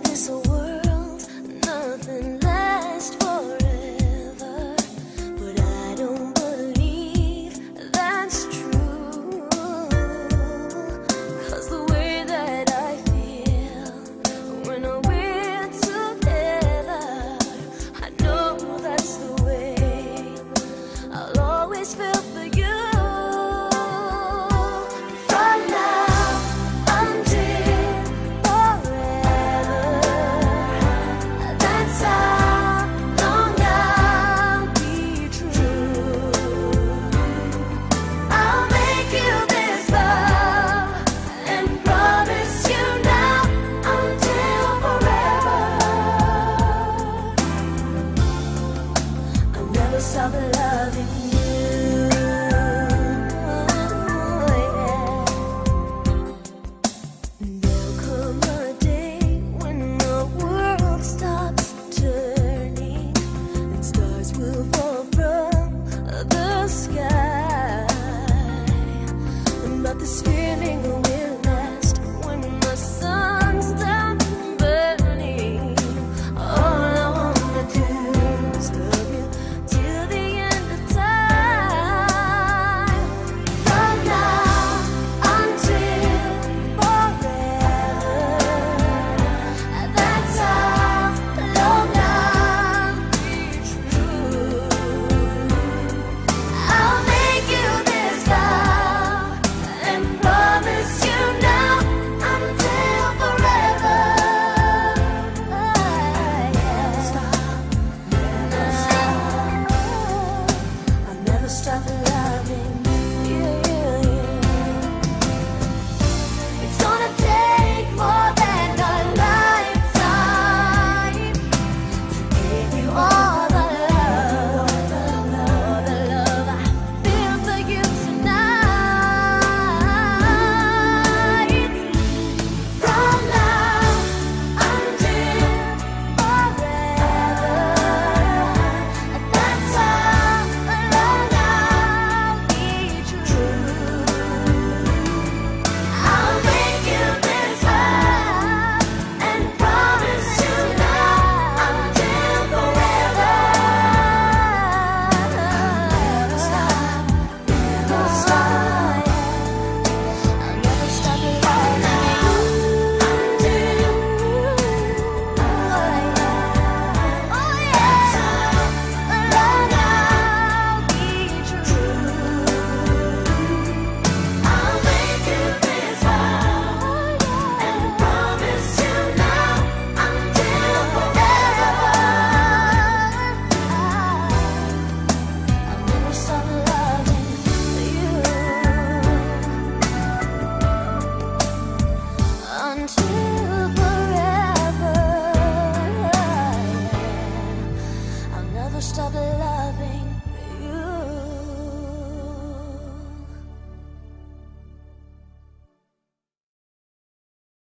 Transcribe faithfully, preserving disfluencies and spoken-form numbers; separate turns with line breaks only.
this world, nothing lasts forever, but I don't believe that's true. 'Cause the way that I feel when we're together, I know that's the way I'll always feel for you. Stop loving you, yeah. There'll come a day when the world stops turning and stars will fall from the sky, but this feeling will last when the sun stops burning. All I wanna do is love you till the end of time. From now until forever, that's how long I'll be true. I'll make you this vow and promise you now until forever. I'll never stop loving you. It's gonna take more than a lifetime to give you all the love, all the love I feel for you tonight. From now until forever, that's how long I'll be true. I'll make you this vow and promise you now until forever. Never stop, never stop. I'll never stop loving you until, oh yeah, oh yeah, long I'll be true. I'll make you this vow and promise you now until forever. I'll never stop loving you until forever. I'll never stop loving.